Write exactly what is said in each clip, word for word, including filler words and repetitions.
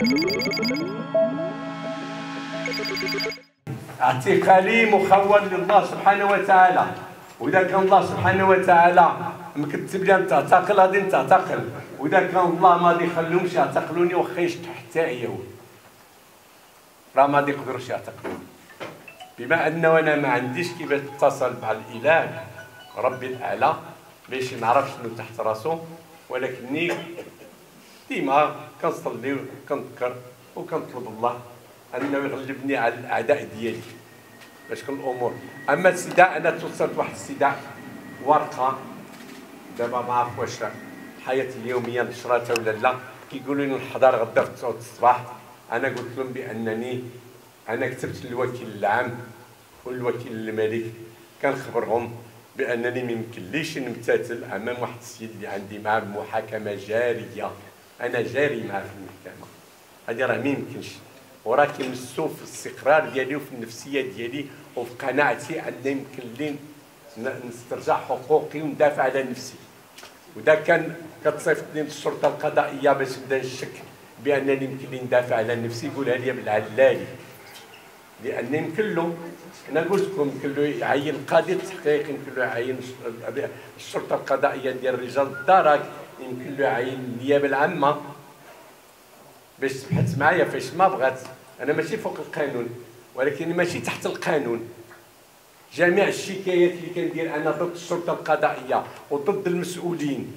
اعتقالي مخول لله سبحانه وتعالى، واذا كان الله سبحانه وتعالى مكتب لي تعتقل غادي نتعتقل، واذا كان الله ما غادي يخليهمش يعتقلوني واخا يشتوا حتى عياول راه ما غادي يقدروش يعتقلوني. بما انه انا ما عنديش كيفاش نتصل مع الاله ربي الاعلى باش نعرف شنو تحت راسو، ولكني ديما كنصلي وكنذكر وكنطلب الله انه يغلبني على الاعداء ديالي باش تكون الامور. اما الصداع انا توصلت واحد الصداع ورقه دابا ما عرف واش حياتي اليوميه نشراتها ولا لا، كيقولوا لي نحضر غدا في تسعة الصباح. انا قلت لهم بانني انا كتبت للوكيل العام والوكيل الملك كنخبرهم بانني ما يمكنليش نمتثل امام واحد السيد اللي عندي معاه محاكمه جاريه، انا جاري معاه في المحكمه، هذه راه ما يمكنش، وراه كيمسوا في الاستقرار ديالي وفي النفسيه ديالي وفي قناعتي ان يمكن لي نسترجع حقوقي وندافع على نفسي. ودا كان كتصيفطني للشرطه القضائيه باش نبدا نشك بانني يمكن لي ندافع على نفسي، يقولها لي بالعلالي، لان يمكن له، انا قلت لكم يمكن له يعين قاضي التحقيق، يمكن له يعين الشرطه القضائيه ديال رجال الدرك، يمكن له يعين النيابه العامه باش تبحث معايا فاش ما بغات. انا ماشي فوق القانون ولكن ماشي تحت القانون. جميع الشكايات اللي كندير انا ضد الشرطه القضائيه وضد المسؤولين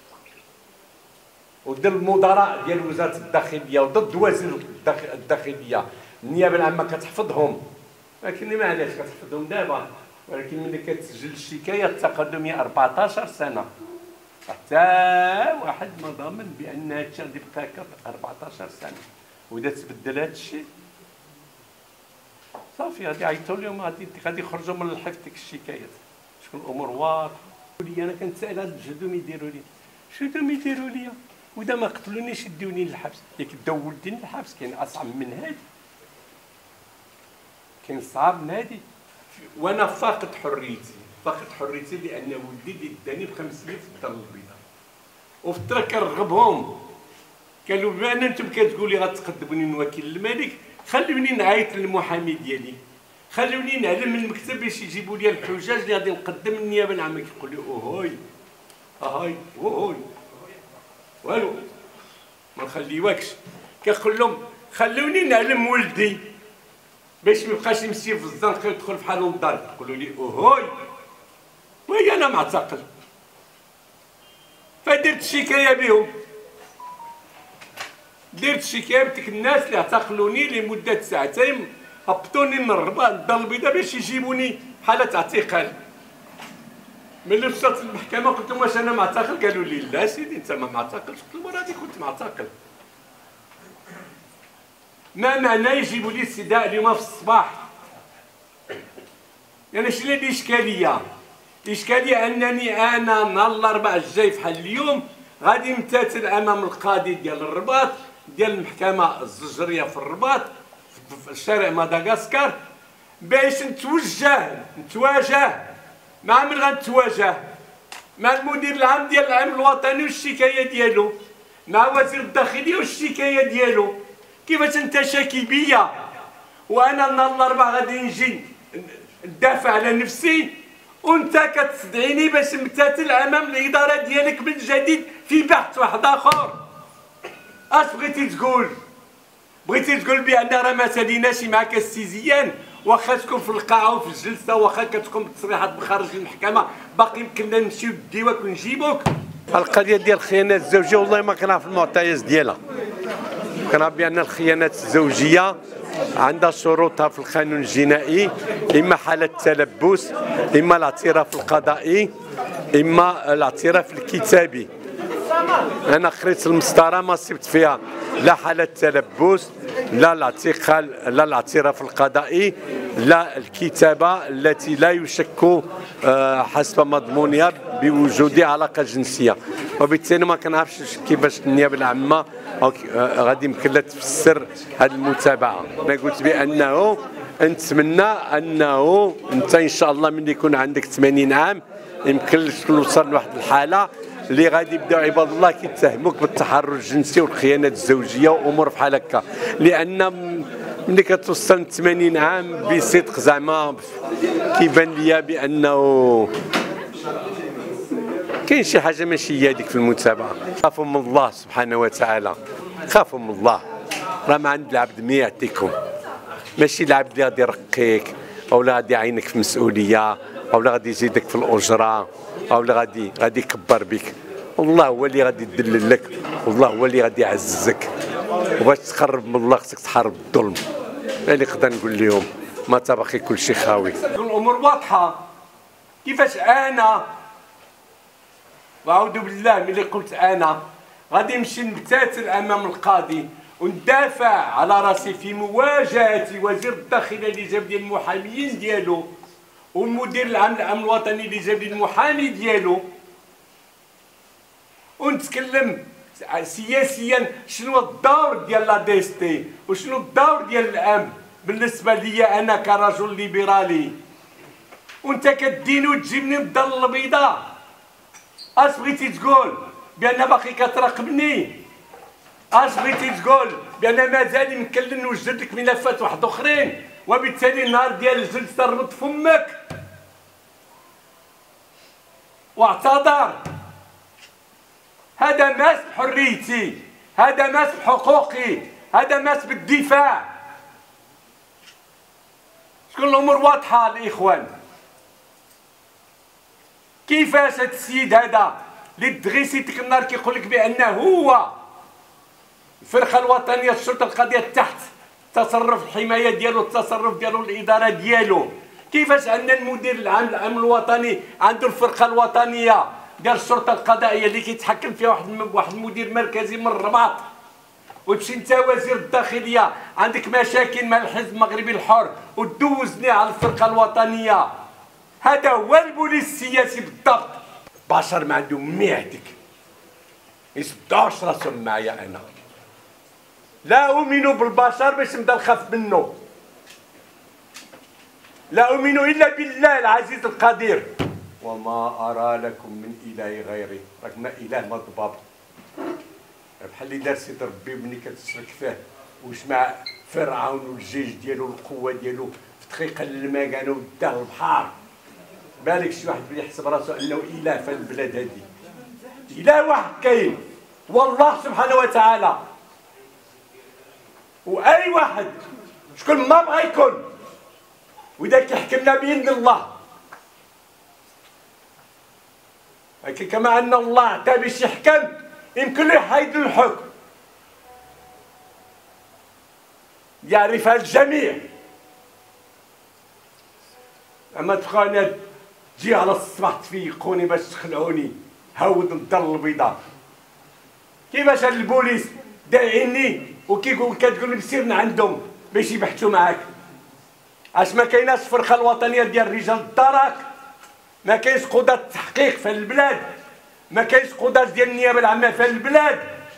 وضد المدراء ديال وزاره الداخليه وضد وزير الداخليه، النيابه العامه كتحفظهم، ولكن ما علاش كتحفظهم دابا، ولكن ملي كتسجل الشكايه التقدميه أربعطاش سنه حتى واحد ما ضامن بان هادشي غادي يبقى هكا أربعطاش سنه، واذا تبدل هذا الشيء صافي غادي يعيطوا لهم غادي غادي يخرجوا من الحفظ ديك الشكايات. شكون الامور واضحه. انا كنتسائل هاد الجدوم يديروا لي شنو دوم يديروا لي، واذا ما قتلونيش يدوني للحبس، ياك داو ولدي للحبس كاين اصعب من هادي، كاين صعاب من هادي. وانا فاقد حريتي، فاقد حريتي لان ولدي اللي داني بخمسمية في الدار البيضاء، وفي الطرا كنرغبهم، قالوا بما ان انتم كتقولوا غتقدموني لوكيل الملك خلوني نعيط للمحامي ديالي، خلوني نعلم من المكتب باش يجيبوا لي الحجاج اللي غادي نقدم النيابه العامه. كيقول لي اوهوي اهاي اوهوي والو ما نخليوكش. كنقول لهم خلوني نعلم ولدي باش ما يبقاش يمشي في الزنقه ويدخل في حاله للدار. يقولوا لي اوهوي وي انا معتقل، فدرت شكايه بهم، درت شكايه بديك الناس اللي اعتقلوني لمده ساعتين، هبطوني من الرباط الدار البيضاء باش يجيبوني حاله اعتقال. ملي وصلت للمحكمه قلت لهم واش انا معتقل؟ قالوا لي لا سيدي انت ما معتقلش. قلت لهم راني كنت معتقل. ما معنى يجيبوا لي استدعاء اليوم في الصباح؟ يعني شنو هي الاشكاليه؟ الاشكاليه انني انا نهار الاربعاء الجاي بحال اليوم غادي نمتثل امام القاضي ديال الرباط ديال المحكمه الزجريه في الرباط في شارع مدغشقر باش نتوجه نتواجه مع من غنتواجه؟ مع المدير العام ديال الامن الوطني والشكايه ديالو، مع وزير الداخليه والشكايه ديالو. كيفاش انت شاكي بيا وانا نهار الاربعاء غادي نجي ندافع على نفسي وانت كتستدعيني باش نمتثل امام الاداره ديالك من جديد في بحث واحد اخر؟ اش بغيتي تقول؟ بغيتي تقول بان راه ما ساليناش معاك السي زيان، واخا تكون في القاعه وفي الجلسه واخا كتكون بتصريحات بخارج المحكمه باقي يمكننا نمشيو لديوك ونجيبوك؟ القضيه ديال الخيانات الزوجيه والله ما كنعرف المعطيات ديالها. كنعرف بان الخيانات الزوجيه عندها شروطها في القانون الجنائي، اما حاله تلبس، اما الاعتراف القضائي، اما الاعتراف الكتابي. انا قريت المسطره ما صبت فيها لا حاله تلبس، لا الاعتقال، لا الاعتراف القضائي، لا الكتابه التي لا يشك حسب مضمونها بوجود علاقه جنسيه. وبالتالي ما كنعرفش كيفاش النيابه العامه غادي يمكن لها تفسر هذه المتابعه. انا قلت بانه نتمنى انه انت ان شاء الله ملي يكون عندك ثمانين عام يمكن لك توصل لواحد الحاله اللي غادي يبداو عباد الله كيتهموك بالتحرش الجنسي والخيانات الزوجيه وامور بحال هكا، لان ملي كتوصل ثمانين عام بصدق زعما كيبان ليا بانه كاين شي حاجه ماشي هي هذيك في المتابعه. خافوا من الله سبحانه وتعالى، خافوا من الله، راه ما عند العبد ما يعطيكم، ماشي العبد اللي غادي يرقيك او لا غادي يعينك في مسؤوليه او لا غادي يزيدك في الاجره او لا غادي غادي يكبر بك. والله هو اللي غادي يدلل لك، والله هو اللي غادي يعززك. وباش تقرب من الله خصك تحارب الظلم. اللي نقدر نقول لهم ما تبقي كل شيء خاوي. الامور واضحه. كيفاش انا واعوذ بالله ملي قلت انا غادي نمشي نبتاتر امام القاضي وندافع على راسي في مواجهه وزير الداخليه اللي جاب لي المحاميين ديالو والمدير العام للامن الوطني اللي جاب لي المحامي ديالو، ونتكلم سياسيا شنو الدور ديال لا دي اس تي وشنو الدور ديال الامن بالنسبه ليا انا كرجل ليبرالي. وانت كديني وتجيبني بالضل البيضاء. اش بغيتي تقول؟ بان باقي كتراقبني؟ اش بغيتي تقول؟ بان مازال يمكن نوجد لك ملفات واحد اخرين وبالتالي النهار ديال الجلسه ربط فمك واعتذر؟ هذا ماس بحريتي، هذا ماس بحقوقي، هذا ماس بالدفاع. شكون الامور واضحه الاخوان. كيفاش هذا السيد هذا اللي دغيسي ديك النهار كيقول لك بانه هو الفرقه الوطنيه الشرطه القضيه تحت تصرف الحمايه ديالو التصرف ديالو الاداره ديالو، كيفاش عندنا المدير العام للامن الوطني عنده الفرقه الوطنيه ديال الشرطه القضائيه اللي كيتحكم فيها واحد واحد المدير مركزي من الرباط، وتمشي انت وزير الداخليه عندك مشاكل مع الحزب المغربي الحر وتدوزني على الفرقه الوطنيه. هذا هو البوليس السياسي بالضبط. بشر ما عندهم ميعتك يصدعوش راسهم معايا. انا لا اؤمن بالبشر باش نبدا نخاف منه، لا اؤمن الا بالله العزيز القدير. وما ارى لكم من اله غيري، راك ما اله مضباب بحال اللي دار سيد ربي ملي كتشرك فيه واش مع فرعون والجيش ديالو القوه ديالو في دقيقه المكانه وداه البحر. بالك شي واحد بلي يحسب راسو انه اله في البلاد هذه. اله واحد كاين هو الله سبحانه وتعالى، واي واحد شكون ما بغى يكون واذا كيحكمنا بيد الله. لكن كما ان الله عطاه باش يحكم يمكن له يحيد الحكم، يعرفها الجميع. اما تبقى تجي على الصباح تفيقوني باش تخلعوني هود الدار البيضاء. كيفاش هاد البوليس داعيني وكيقول كتقول لي سير عندهم باش يبحثوا معاك؟ اش ما كايناش الفرقه الوطنيه ديال رجال الدرك؟ ما كاينش قضاة التحقيق في البلاد؟ ما كاينش قضاة ديال النيابه العامه في البلاد؟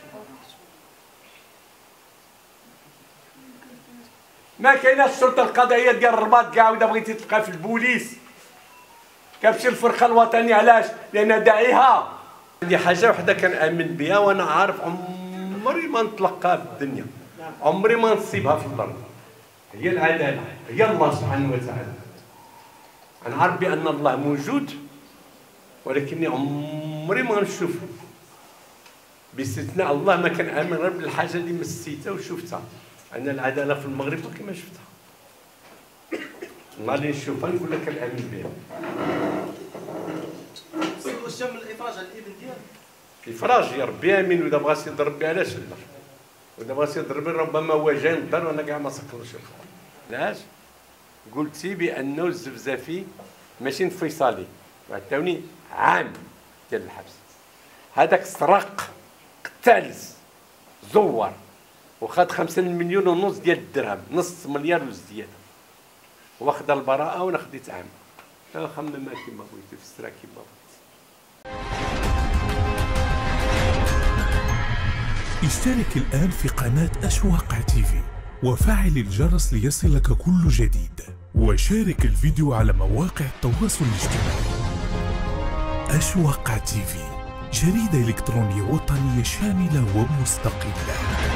ما كايناش الشرطه القضائيه ديال الرباط كاع؟ واذا بغيتي تبقى في البوليس كتمشي الفرقه الوطنيه. علاش؟ لان داعيها عندي حاجه وحده كنامن بها وانا عارف عمري ما نطلقها في الدنيا، عمري ما نصيبها في الارض، هي العداله، هي الله سبحانه وتعالى. انا عارف بان الله موجود ولكني عمري ما نشوفه باستثناء الله. ما كنامن غير بالحاجه اللي مسيتها وشفتها. انا العداله في المغرب كما شفتها، النهار اللي نشوفها نقول لك كنامن بها. واش جا من الافراج على الابن ديالك؟ الافراج يا ربي امين، واذا بغى سيد ربي علاش لا؟ واذا بغى سيد ربي ربما هو جاي للدار وانا كاع ما سكرش الخبر. علاش؟ قلتي بانه الزفزافي ماشي انفصالي، عطاوني عام ديال الحبس. هذاك سرق قتالز زور وخد خمسة مليون ونص ديال الدرهم، نص مليار وزياده، واخد البراءه وانا خديت عام. خمم ما كيما بغيتي، فسرها كيما بغيتي. اشترك الآن في قناة أشواق تيفي وفعل الجرس ليصلك كل جديد، وشارك الفيديو على مواقع التواصل الاجتماعي. أشواق تيفي، جريدة إلكترونية وطنية شاملة ومستقلة.